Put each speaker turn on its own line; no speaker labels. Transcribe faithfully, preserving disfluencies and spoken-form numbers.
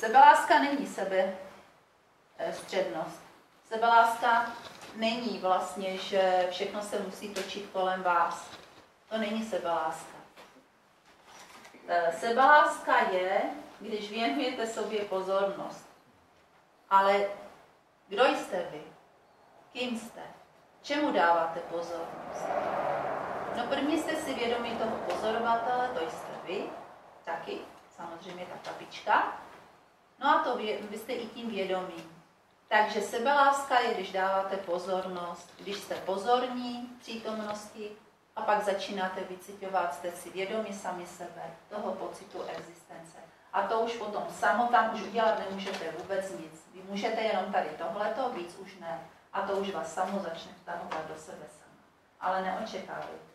Sebeláska není sebestřednost. Sebeláska není vlastně, že všechno se musí točit kolem vás. To není sebeláska. Sebeláska je, když věnujete sobě pozornost. Ale kdo jste vy? Kým jste? Čemu dáváte pozornost? No první jste si vědomí toho pozorovatele, to jste vy, taky, samozřejmě ta kapička. No a to vy, vy jste i tím vědomí. Takže sebeláska je, když dáváte pozornost, když jste pozorní v přítomnosti a pak začínáte vyciťovat, jste si vědomí sami sebe, toho pocitu existence. A to už potom samo tam už udělat nemůžete vůbec nic. Vy můžete jenom tady tohleto, víc už ne. A to už vás samo začne vtahovat do sebe sama. Ale neočekávejte.